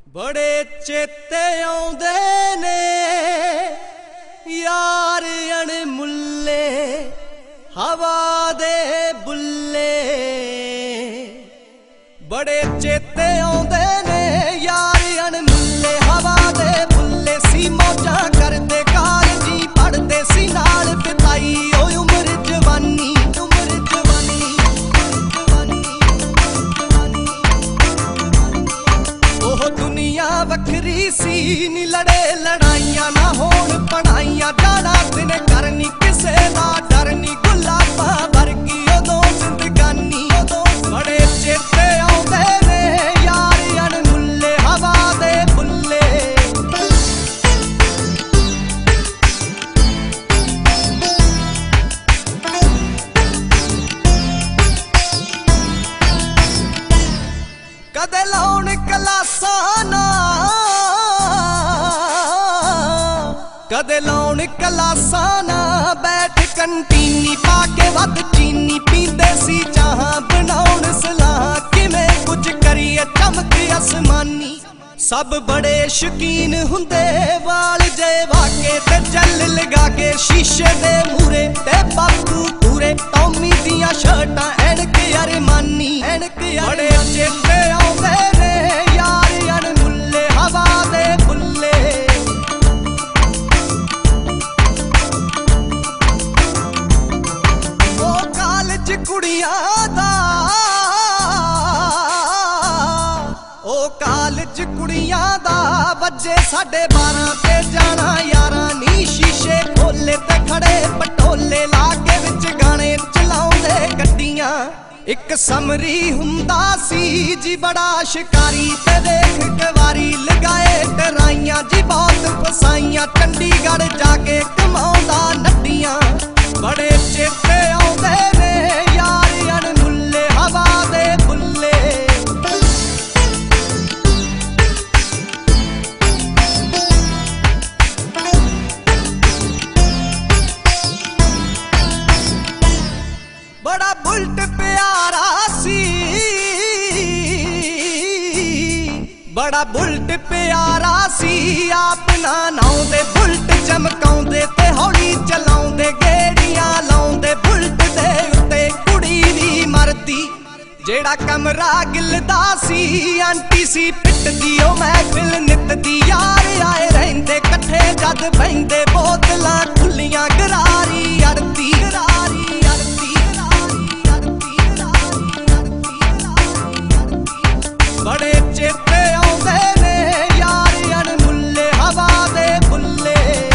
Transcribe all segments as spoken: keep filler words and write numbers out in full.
बड़े चेते आउंदे ने यार अणमुल्ले हवा दे बुल्ले। बड़े चेते आउंदे ने यार अणमुल्ले हवा दे बुल्ले। सी मौजा करदे कालजी पढ़दे सी नाल बिताई ओ उम्र जवानी उम्र जवानी ओह दुनिया वखरी सी नी लड़े लड़ाइयां ना होण पढ़ाइयां। जाना दिन करनी किसे दा डर नी गुलाबां वर्गी उदों जिंदगानी उदों। बड़े चेते आउंदे ने यार अणमुल्ले हवा दे बुल्ले। कदे लाउण क्लासां ना कदे लाउण क्लासां ना बैठ कंटीनी पाके वध चीनी पींदे सी चाह बनाउण सलाह किवें कुछ करिए चमक आसमानी। सब बड़े शकीन हुंदे वाल जे वाके ते जल लगा के शीशे दे मूरे ते बापू पूरे टॉमी दियां शर्टां एनक अरमानी एनक। बड़े चेते आउंदे ने यार अणमुल्ले हवा दे बुल्ले। ओ कालज कुड़ियां दा ओ कालज कुड़ियां दा बजे साढ़े बारह ते जाना यारां नी। शीशे खोले ते खड़े पटोले लागे विच गाने चलाउंदे गड्डियां। एक समरी हुंदा सी जी बड़ा शिकारी ते देख कवारी लगाए डराइयां जी बहुत फसाइयां। चंडीगढ़ जाके कमाउंदा नड्डियां। बड़े चेते आउंदे ने यार अणमुल्ले हवा दे बुल्ले। बड़ा बुलट प्यारा सी बड़ा बुलट प्यारा सी आप ना नाउंदे बुलट चमकाउंदे ते हौली चलाउंदे गेड़ियां लाउंदे बुलट दे उत्ते कुड़ी दी मरदी। जेड़ा कमरा गिलदा सी आंटी सी पिटदी ओ महफिल नित दी। यार आए रहिंदे कट्ठे जद बहिंदे बोतलां खुलियां गरारी अड़ती गरारी अड़ती। बड़े चेते आउंदे ने यार अणमुल्ले हवा दे बुल्ले।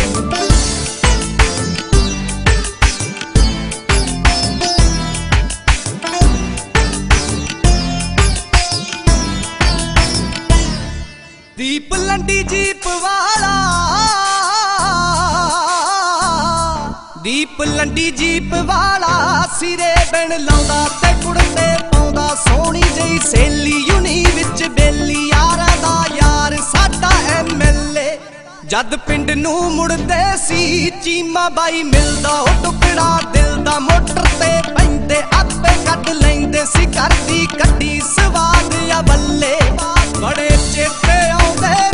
दीप लंडी जीप वाला दीप लंडी जीप वाला सिरे बिन लाउंदा ते कुड़ते पाउंदा। सोहनी जई सहेली यूनी विच बेली यारां दा यार साडा एम एल ए। जद पिंड नूं मुड़दे सी चीमा बाई मिलदा ओ टुकड़ा दिल दा। मोटर ते पैंदे आपे कढ लैंदे सी करदी कड्डी स्वाद या बल्ले। बड़े चेते आउंदे